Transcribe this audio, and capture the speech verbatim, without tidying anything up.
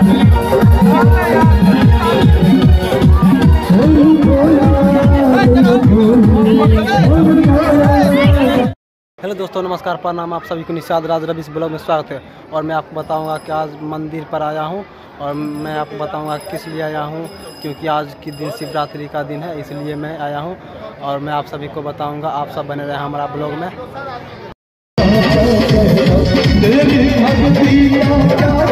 Hello दोस्तों, नमस्कार, प्रणाम। आप सभी को निषाद राज रवि ब्लॉग में स्वागत है। और मैं आपको बताऊंगा कि आज मंदिर पर आया हूं और मैं आपको बताऊंगा किस लिए आया हूं, क्योंकि आज के दिन शिवरात्रि का दिन है, इसलिए मैं आया हूं और मैं आप सभी को बताऊंगा। आप सब बने रहे हमारा ब्लॉग में।